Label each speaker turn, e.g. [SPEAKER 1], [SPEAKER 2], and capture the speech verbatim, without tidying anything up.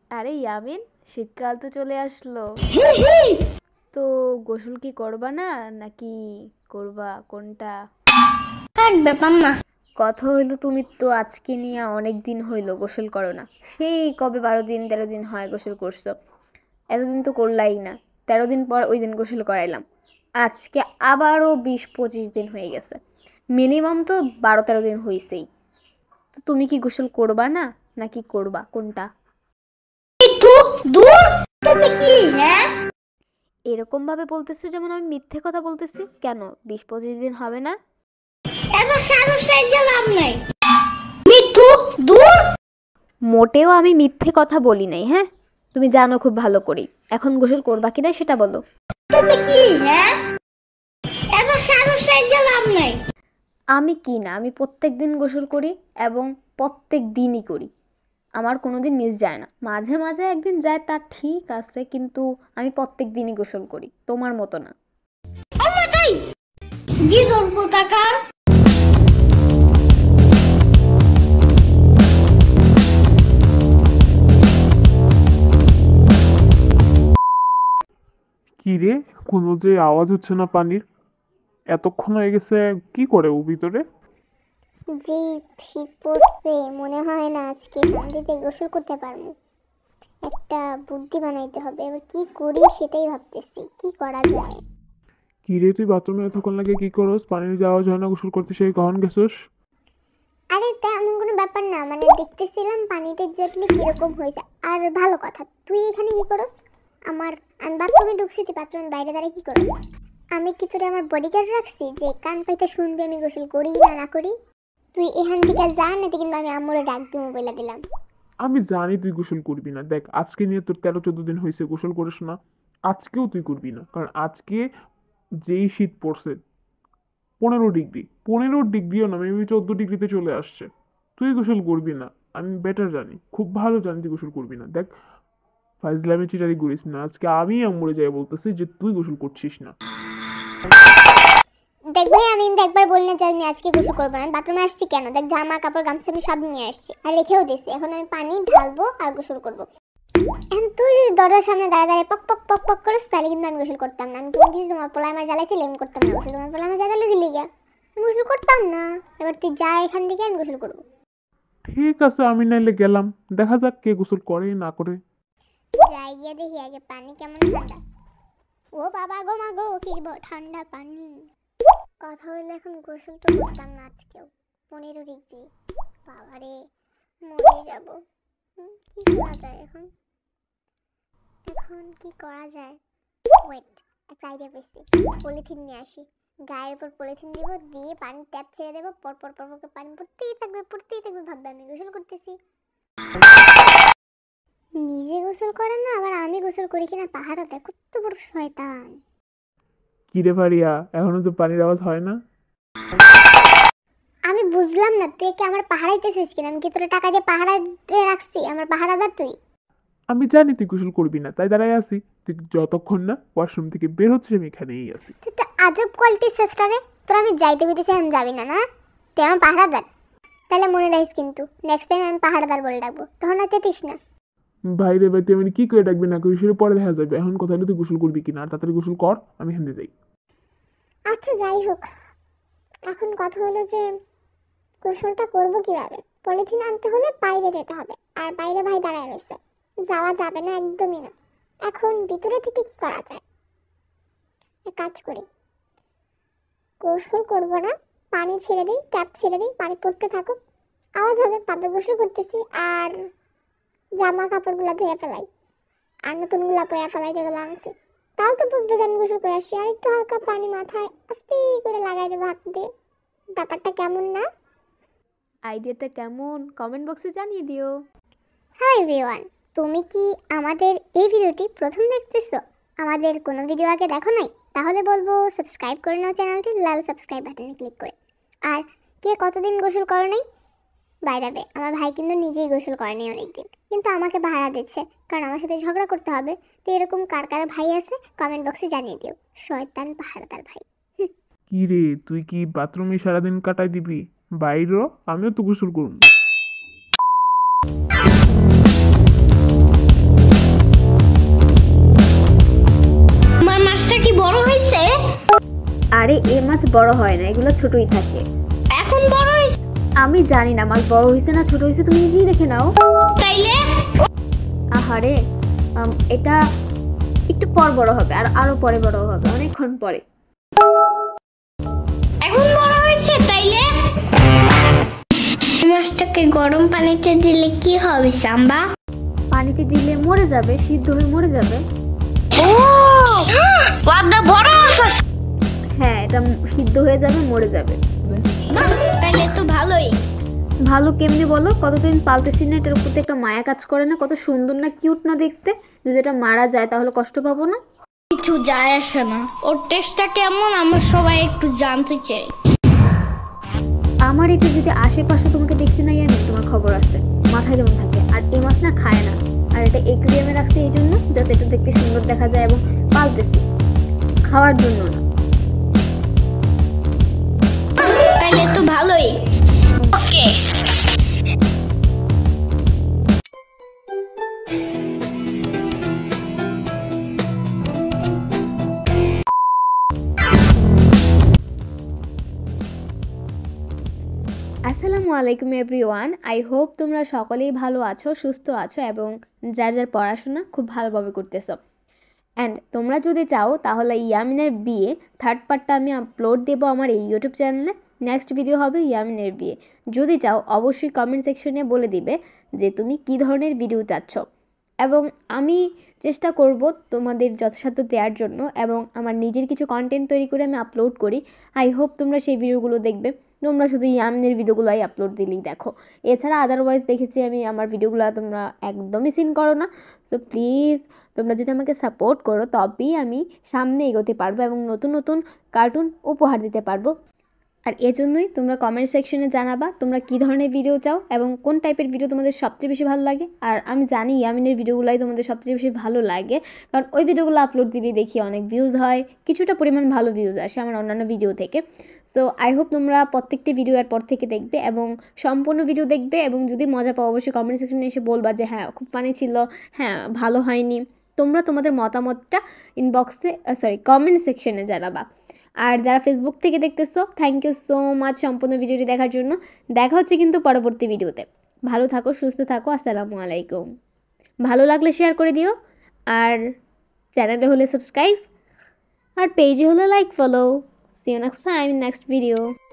[SPEAKER 1] আরে ইয়ামিন, শীতকাল তো চলে আসলো। তো গোসল কি করবা না নাকি করবা কোনটা?
[SPEAKER 2] আর ব্যাপার না।
[SPEAKER 1] কথা হইলো তুমি তো আজকে নিয়ে অনেক দিন হইলো গোসল করো না। সেই কবে বারো দিন তেরো দিন হয় গোসল করছো। এতদিন তো করলাই না। তেরো দিন পর ওই দিন গোসল করাইলাম। আজকে আবারও বিশ পঁচিশ দিন হয়ে গেছে। মিনিমাম তো বারো তেরো দিন হইছেই। তো তুমি কি গোসল করবা না নাকি করবা কোনটা?
[SPEAKER 2] কিন্তু দূর তুমি কি হ্যাঁ
[SPEAKER 1] এরকম ভাবে বলতেছো যেমন আমি মিথ্যে কথা বলতেছি। কেন বিশ পঁচিশ দিন হবে না?
[SPEAKER 2] এত সাহস সাইজা লাভ নাই। মিথ্যু দূর।
[SPEAKER 1] মোটেও আমি মিথ্যে কথা বলি নাই, হ্যাঁ? তুমি জানো খুব ভালো করেই। এখন গোসল করবা কিনা সেটা বলো।
[SPEAKER 2] তুমি কি হ্যাঁ এত সাহস সাইজা লাভ নাই।
[SPEAKER 1] আমি কি না, আমি প্রত্যেক দিন গোসল করি এবং প্রত্যেক দিনই করি। আমার কোনোদিন মিস যায় না। মাঝে মাঝে একদিন যায় তা ঠিক আছে, কিন্তু আমি প্রত্যেক দিনই গোসল করি, তোমার মতো না।
[SPEAKER 2] অমতাই গিদর কোথাকার।
[SPEAKER 3] কি রে, কোনো যে আওয়াজ হচ্ছে না পানির? এতক্ষণ হয়ে গেছে, কি করে ও ভিতরে?
[SPEAKER 4] যে শীত পড়ছে, মনে হয় না আজকে শান্তিতে গোসল করতে পারবো। একটা বুদ্ধি বানাইতে হবে, এবার কি করি সেটাই ভাবতেছি, কি করা যায়।
[SPEAKER 3] কি রে, তুই বাথরুমে এতক্ষণ লাগে কি করস? পানির যে আওয়াজ হয় না গোসল করতে, সেই কখন গেছস?
[SPEAKER 4] আরে তেমন কোনো ব্যাপার না, মানে দেখতেছিলাম পানিটা এক্স্যাক্টলি কিরকম হয়েছে। আর ভালো কথা, তুই এখানে কি করস? আমার আমি বাথরুমে ঢুকছি, তুই বাথরুমের বাইরে দাঁড়িয়ে কি করস? আমি কি তোরে আমার বডিগার্ড রাখছি যে কান পাইতে শুনবি আমি গোসল করি না না করি? তুই এখান থেকে যা, না কিন্তু আমি আম্মুরে ডাক দিব বলে দিলাম।
[SPEAKER 3] আমি জানি তুই গোসল করবি না। দেখ, আজকে নিয়ে তোর তেরো চোদ্দ দিন হয়েছে গোসল করিস না। আজকেও তুই করবি না, কারণ আজকে যেই শীত পড়ছে, পনেরো ডিগ্রি, পনেরো ডিগ্রিও না, মেবি চোদ্দ ডিগ্রিতে চলে আসছে। তুই গোসল করবি না। আমি বেটার জানি, খুব ভালো জানি তুই গোসল করবি না। দেখ, ফাইজলামে চিটারি করিস না। আজকে আমি আম্মুরে যাই বলতেছি যে তুই গোসল করছিস না।
[SPEAKER 4] দেখ ভাই, আমি কিন্তু একবার বললে যে আমি আজকে গোসল করবো না। বাথরুমে আসছি কেন? দেখ, জামা কাপড় গামছা আমি সব নিয়ে আসছি আর রেখেও দিছি। এখন আমি পানি ঢালবো আর গোসল করবো। এখন তুই যদি দরজার সামনে দাঁড়িয়ে দাঁড়িয়ে পক পক পক পক করিস, তাহলে কিন্তু আমি গোসল করতাম না। আমি তুমি কিছু তোমার পোলা আমার জ্বালাইছিলে, আমি করতাম না গোসল। তোমার পোলা আমার জ্বালালো গেলি গিয়া, আমি গোসল করতাম না। এবার তুই যা এখান থেকে, আমি গোসল করবো।
[SPEAKER 3] ঠিক আছে, আমি নাইলে গেলাম। দেখা যাক কে গোসল করে না করে।
[SPEAKER 4] যাই গিয়ে দেখি আগে পানি কেমন ঠান্ডা। ও বাবা গো মা গো, কি ঠান্ডা পানি। কথা হইলে এখন গোসল তো করতাম না আজকেও। পনেরো ডিগ্রি, বাবারে মরে যাব। হুম, কি করা যায় এখন? এখন কি করা যায়? ওয়েট, একটা আইডিয়া পেয়েছি। পলিথিন নিয়ে আসি, গায়ের উপর পলিথিন দিব, দিয়ে পানি ট্যাপ ছেড়ে দেবো, পর পর পর পর পানি পড়তেই থাকবে পড়তেই থাকবে, ভাববে আমি গোসল করতেছি। নিজে গোসল করে না, আবার আমি গোসল করি কিনা পাহাড়া, দেখো কত বড় শয়তান।
[SPEAKER 3] কিরে ফারিয়া, এখনো তো পানির আওয়াজ হয় না?
[SPEAKER 4] আমি বুঝলাম না, তুই কি আমার পাহারাইতেছিস কিনা? আমি কি তোর টাকা দিয়ে পাহারা দিয়ে রাখছি? আমার পাহারাদার তুই।
[SPEAKER 3] আমি জানি তুই গোসল করবি না, তাই দাঁড়ায় আছি। তুই যতক্ষণ না ওয়াশরুম থেকে বের হচ্ছিস, আমি এখানেই আছি।
[SPEAKER 4] তুই তো আজব কোয়ালিটির চেষ্টা রে। তোর আমি যাইতে বলতেছি, আমি যাবি না না? তুই আমার পাহারাদার। তাহলে মনে রাখিস কিন্তু, নেক্সট টাইম আমি পাহারাদার বলে ডাকবো, তখন আর চেতিস না।
[SPEAKER 3] ভাই রে ভাই, তুই আমি কি করে ডাকবি না করি সেটা পরে দেখা যাবে। এখন কথা হলো তুই গোসল করবি কিনা, আর তাড়াতাড়ি গোসল কর, আমি এখান দিয়ে যাই।
[SPEAKER 4] আচ্ছা যাই হোক, এখন কথা হলো যে গোসলটা করবো কিভাবে? পলিথিন আনতে হলে বাইরে যেতে হবে, আর বাইরে ভাই দাঁড়ায় রয়েছে, যাওয়া যাবে না একদমই না। এখন ভিতরে থেকে কি করা যায়? এক কাজ করি, গোসল করবো না, পানি ছেড়ে দিই, ট্যাপ ছেড়ে দিই, পানি পড়তে থাকুক, আওয়াজ হবে, পাবে গোসল করতেছি। আর জামা কাপড়গুলো ধুয়ে ফেলাই, আর নতুনগুলা পরে ফেলাই যেগুলো আনছি, তাও তো বুঝবে যে আমি গোসল করে আসছি। আর একটু হালকা পানি মাথায় আস্তে করে লাগাই দেবো হাত দিয়ে। ব্যাপারটা কেমন না?
[SPEAKER 1] আইডিয়াটা কেমন কমেন্ট বক্সে জানিয়ে দিও।
[SPEAKER 4] হাই এভরিওয়ান, তুমি কি আমাদের এই ভিডিওটি প্রথম দেখতেছো? আমাদের কোনো ভিডিও আগে দেখো নাই? তাহলে বলবো সাবস্ক্রাইব করে নাও চ্যানেলটি, লাল সাবস্ক্রাইব বাটনে ক্লিক করে। আর কে কতদিন গোসল করো নাই? বাই দ্য ওয়ে, আমার ভাই কিন্তু নিজেই গোসল করেনি অনেকদিন, কিন্তু আমাকে ভাড়া দিচ্ছে, কারণ আমার সাথে ঝগড়া করতে হবে। তো এরকম কার কার ভাই আছে কমেন্ট বক্সে জানিয়ে দিও। শয়তান পাহাড়দার ভাই।
[SPEAKER 3] কি রে, তুই কি বাথরুমে সারাদিন কাটাই দিবি? বাইরও, আমিও তো গোসল করবো।
[SPEAKER 1] আরে এ মাছ বড় হয় না, এগুলো ছোটই থাকে।
[SPEAKER 2] এখন বড় হইছে
[SPEAKER 1] আমি জানি না মাছ বড় হয়েছে না ছোট হয়েছে, তুমি নিজেই দেখে নাও।
[SPEAKER 2] তাইলে
[SPEAKER 1] আহারে, আম, এটা একটু পর বড় হবে, আর আরো পরে বড় হবে, অনেকক্ষণ পরে।
[SPEAKER 2] এখন বড় হয়েছে তাইলে মাছটাকে গরম পানিতে দিলে কি হবে সাম্বা?
[SPEAKER 1] পানিতে দিলে মরে যাবে, সিদ্ধ হয়ে মরে যাবে।
[SPEAKER 2] ও ওয়াদা বড় আছে।
[SPEAKER 1] হ্যাঁ, এটা সিদ্ধ হয়ে যাবে, মরে যাবে।
[SPEAKER 2] তাইলে তো ভালোই।
[SPEAKER 1] ভালো কেমনে বলো? কতদিন পালতেছি না, এটার প্রতি একটা মায়া কাজ করে না? কত সুন্দর না, কিউট না দেখতে? যদি এটা মারা যায় তাহলে কষ্ট পাবো না?
[SPEAKER 2] কিছু যায় আসে না, ওর টেস্টটা কেমন আমরা সবাই একটু জানতে চাই।
[SPEAKER 1] আমার এটা যদি আশেপাশে তোমাকে দেখছি না আমি, তোমার খবর আছে, মাথায় যেমন থাকে। আর এই মাছ না খায় না, আর এটা একুরিয়ামে রাখছে এই জন্য যাতে এটা দেখতে সুন্দর দেখা যায়, এবং পালতেছি খাওয়ার জন্য না।
[SPEAKER 2] তাইলে তো ভালোই। ওকে
[SPEAKER 1] আসসালামু আলাইকুম এভরিওয়ান, আই হোপ তোমরা সকলেই ভালো আছো, সুস্থ আছো, এবং যার যার পড়াশোনা খুব ভালোভাবে করতেছো। অ্যান্ড তোমরা যদি চাও তাহলে ইয়ামিনের বিয়ে থার্ড পার্টটা আমি আপলোড দেবো আমার এই ইউটিউব চ্যানেলে। নেক্সট ভিডিও হবে ইয়ামিনের বিয়ে। যদি চাও অবশ্যই কমেন্ট সেকশনে বলে দিবে যে তুমি কী ধরনের ভিডিও চাচ্ছ, এবং আমি চেষ্টা করব তোমাদের যথাসাধ্য দেওয়ার জন্য, এবং আমার নিজের কিছু কন্টেন্ট তৈরি করে আমি আপলোড করি। আই হোপ তোমরা সেই ভিডিওগুলো দেখবে। তোমরা শুধু ইয়ামিনের ভিডিওগুলোই আপলোড দিলেই দেখো, এছাড়া আদারওয়াইজ দেখেছি আমি আমার ভিডিওগুলো তোমরা একদমই সিন করো না। সো প্লিজ তোমরা যদি আমাকে সাপোর্ট করো তবেই আমি সামনে এগোতে পারবো এবং নতুন নতুন কার্টুন উপহার দিতে পারবো। আর এজন্যই তোমরা কমেন্ট সেকশনে জানাবা তোমরা কী ধরনের ভিডিও চাও এবং কোন টাইপের ভিডিও তোমাদের সবচেয়ে বেশি ভালো লাগে। আর আমি জানি ইয়ামিনের ভিডিওগুলোই তোমাদের সবচেয়ে বেশি ভালো লাগে, কারণ ওই ভিডিওগুলো আপলোড দিলেই দেখি অনেক ভিউজ হয়, কিছুটা পরিমাণ ভালো ভিউজ আসে আমার অন্যান্য ভিডিও থেকে। সো আই হোপ তোমরা প্রত্যেকটি ভিডিও এর পর থেকে দেখবে এবং সম্পূর্ণ ভিডিও দেখবে, এবং যদি মজা পাও অবশ্যই কমেন্ট সেকশনে এসে বলবা যে হ্যাঁ খুব ফানি ছিল, হ্যাঁ ভালো হয়নি। তোমরা তোমাদের মতামতটা ইনবক্সে সরি কমেন্ট সেকশনে জানাবা। আর যারা ফেসবুক থেকে দেখতেছো, থ্যাংক ইউ সো মাচ সম্পূর্ণ ভিডিওটি দেখার জন্য। দেখা হচ্ছে কিন্তু পরবর্তী ভিডিওতে। ভালো থাকো, সুস্থ থাকো, আসসালামু আলাইকুম। ভালো লাগলে শেয়ার করে দিও, আর চ্যানেলে হলে সাবস্ক্রাইব, আর পেজে হলে like follow. See you next time, next video.